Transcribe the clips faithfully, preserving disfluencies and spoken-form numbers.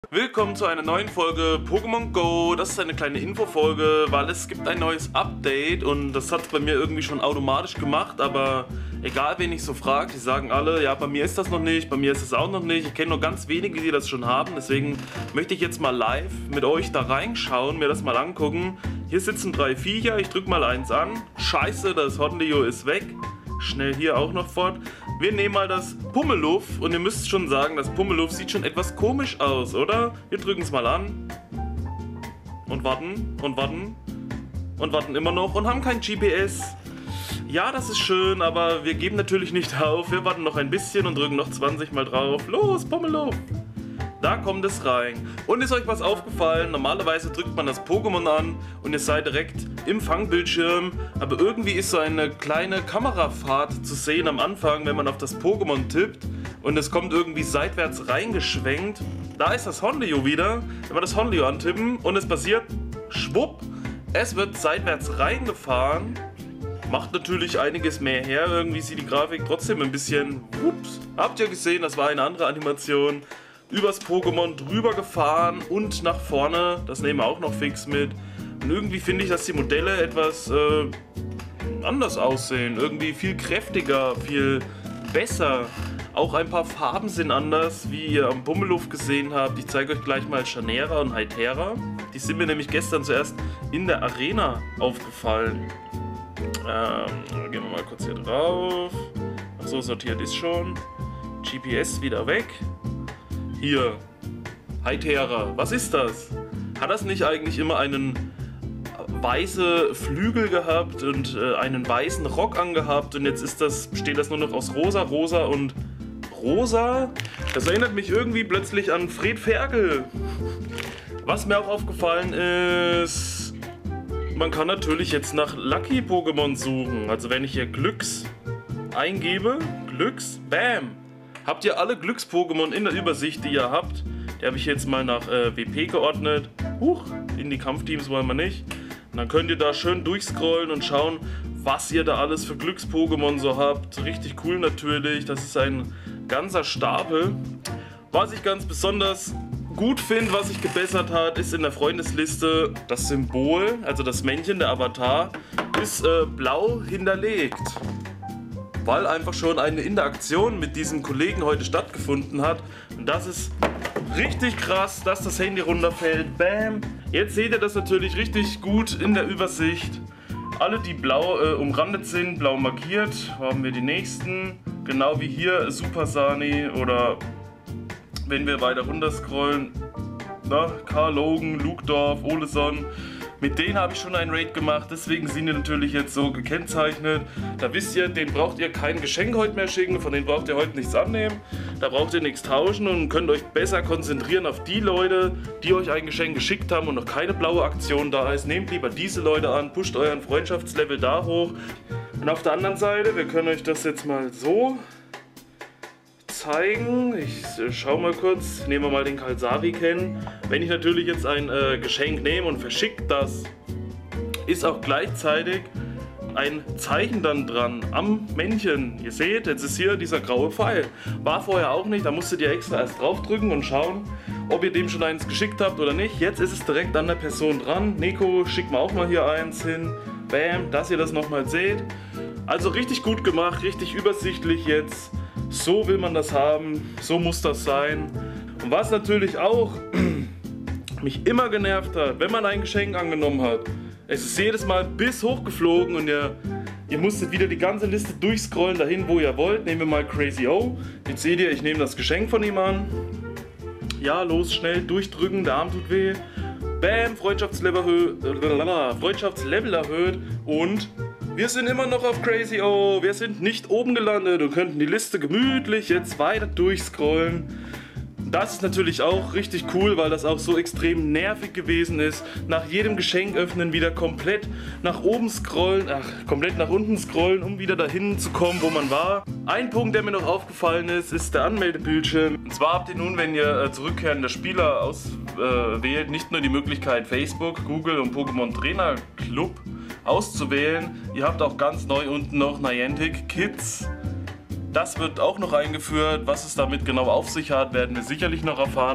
Willkommen zu einer neuen Folge Pokémon Go. Das ist eine kleine Infofolge, weil es gibt ein neues Update und das hat es bei mir irgendwie schon automatisch gemacht, aber egal wen ich so frage, die sagen alle, ja, bei mir ist das noch nicht, bei mir ist es auch noch nicht. Ich kenne nur ganz wenige, die das schon haben, deswegen möchte ich jetzt mal live mit euch da reinschauen, mir das mal angucken. Hier sitzen drei Viecher, ich drücke mal eins an. Scheiße, das Hornlio ist weg. Schnell hier auch noch fort. Wir nehmen mal das Pummeluff und ihr müsst schon sagen, das Pummeluff sieht schon etwas komisch aus, oder? Wir drücken es mal an. Und warten und warten und warten immer noch und haben kein G P S. Ja, das ist schön, aber wir geben natürlich nicht auf. Wir warten noch ein bisschen und drücken noch zwanzig Mal drauf. Los, Pummeluff! Da kommt es rein. Und ist euch was aufgefallen? Normalerweise drückt man das Pokémon an und ihr seid direkt im Fangbildschirm. Aber irgendwie ist so eine kleine Kamerafahrt zu sehen am Anfang, wenn man auf das Pokémon tippt. Und es kommt irgendwie seitwärts reingeschwenkt. Da ist das Hornlio wieder. Wenn wir das Hornlio antippen und es passiert, schwupp, es wird seitwärts reingefahren. Macht natürlich einiges mehr her. Irgendwie sieht die Grafik trotzdem ein bisschen... Ups. Habt ihr gesehen, das war eine andere Animation. Übers Pokémon drüber gefahren und nach vorne, das nehmen wir auch noch fix mit. Und irgendwie finde ich, dass die Modelle etwas äh, anders aussehen, irgendwie viel kräftiger, viel besser. Auch ein paar Farben sind anders, wie ihr am Pummeluff gesehen habt. Ich zeige euch gleich mal Chanera und Hytera. Die sind mir nämlich gestern zuerst in der Arena aufgefallen. Ähm, gehen wir mal kurz hier drauf. Achso, sortiert ist schon. G P S wieder weg. Hier, Hytera, was ist das? Hat das nicht eigentlich immer einen weißen Flügel gehabt und äh, einen weißen Rock angehabt und jetzt ist das, besteht das nur noch aus rosa, rosa und rosa? Das erinnert mich irgendwie plötzlich an Fred Ferkel. Was mir auch aufgefallen ist, man kann natürlich jetzt nach Lucky Pokémon suchen. Also wenn ich hier Glücks eingebe, Glücks, bam! Habt ihr alle Glücks-Pokémon in der Übersicht, die ihr habt? Die habe ich jetzt mal nach äh, W P geordnet. Huch, in die Kampfteams wollen wir nicht. Und dann könnt ihr da schön durchscrollen und schauen, was ihr da alles für Glücks-Pokémon so habt. Richtig cool natürlich, das ist ein ganzer Stapel. Was ich ganz besonders gut finde, was sich gebessert hat, ist in der Freundesliste das Symbol, also das Männchen, der Avatar, ist äh, blau hinterlegt. Weil einfach schon eine Interaktion mit diesem Kollegen heute stattgefunden hat. Und das ist richtig krass, dass das Handy runterfällt. Bam! Jetzt seht ihr das natürlich richtig gut in der Übersicht. Alle, die blau äh, umrandet sind, blau markiert, haben wir die nächsten. Genau wie hier Super Sani oder wenn wir weiter runter scrollen, na, Karl Logan, Luke Dorf, Oleson. Mit denen habe ich schon einen Raid gemacht, deswegen sind die natürlich jetzt so gekennzeichnet. Da wisst ihr, den braucht ihr kein Geschenk heute mehr schicken, von denen braucht ihr heute nichts annehmen. Da braucht ihr nichts tauschen und könnt euch besser konzentrieren auf die Leute, die euch ein Geschenk geschickt haben und noch keine blaue Aktion da ist. Nehmt lieber diese Leute an, pusht euren Freundschaftslevel da hoch. Und auf der anderen Seite, wir können euch das jetzt mal so zeigen. Ich äh, schau mal kurz, nehmen wir mal den Kalsari kennen. Wenn ich natürlich jetzt ein äh, Geschenk nehme und verschicke das, ist auch gleichzeitig ein Zeichen dann dran am Männchen. Ihr seht, jetzt ist hier dieser graue Pfeil. War vorher auch nicht, da musstet ihr extra erst draufdrücken und schauen, ob ihr dem schon eins geschickt habt oder nicht. Jetzt ist es direkt an der Person dran. Neko, schick mal auch mal hier eins hin. Bam, dass ihr das nochmal seht. Also richtig gut gemacht, richtig übersichtlich jetzt. So will man das haben, so muss das sein. Und was natürlich auch mich immer genervt hat, wenn man ein Geschenk angenommen hat, es ist jedes Mal bis hochgeflogen und ihr, ihr musstet wieder die ganze Liste durchscrollen dahin, wo ihr wollt. Nehmen wir mal Crazy O. Jetzt seht ihr, ich nehme das Geschenk von ihm an. Ja, los, schnell durchdrücken, der Arm tut weh. Bam, Freundschaftslevel erhöht, Freundschaftslevel erhöht und wir sind immer noch auf Crazy O, wir sind nicht oben gelandet und könnten die Liste gemütlich jetzt weiter durchscrollen. Das ist natürlich auch richtig cool, weil das auch so extrem nervig gewesen ist. Nach jedem Geschenk öffnen wieder komplett nach oben scrollen, ach, komplett nach unten scrollen, um wieder dahin zu kommen, wo man war. Ein Punkt, der mir noch aufgefallen ist, ist der Anmeldebildschirm. Und zwar habt ihr nun, wenn ihr äh, zurückkehrende Spieler auswählt, äh, nicht nur die Möglichkeit Facebook, Google und Pokémon Trainer Club auszuwählen. Ihr habt auch ganz neu unten noch Niantic Kids. Das wird auch noch eingeführt. Was es damit genau auf sich hat, werden wir sicherlich noch erfahren.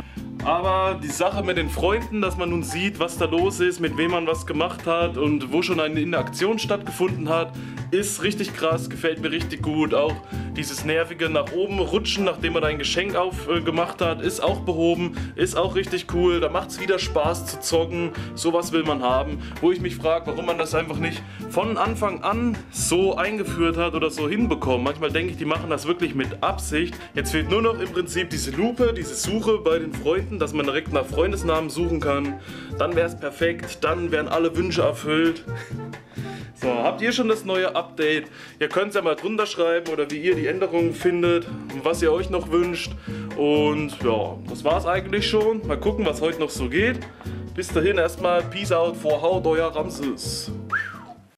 Aber die Sache mit den Freunden, dass man nun sieht, was da los ist, mit wem man was gemacht hat und wo schon eine Interaktion stattgefunden hat, ist richtig krass, gefällt mir richtig gut. Auch dieses nervige nach oben rutschen, nachdem man ein Geschenk aufgemacht äh, hat, ist auch behoben, ist auch richtig cool. Da macht es wieder Spaß zu zocken, sowas will man haben. Wo ich mich frage, warum man das einfach nicht von Anfang an so eingeführt hat oder so hinbekommen. Manchmal denke ich, die machen das wirklich mit Absicht. Jetzt fehlt nur noch im Prinzip diese Lupe, diese Suche bei den Freunden, dass man direkt nach Freundesnamen suchen kann. Dann wäre es perfekt, dann wären alle Wünsche erfüllt. So, habt ihr schon das neue Update? Ihr könnt es ja mal drunter schreiben oder wie ihr die Änderungen findet und was ihr euch noch wünscht. Und ja, das war's eigentlich schon. Mal gucken, was heute noch so geht. Bis dahin erstmal Peace out, vorhaut, euer Ramses.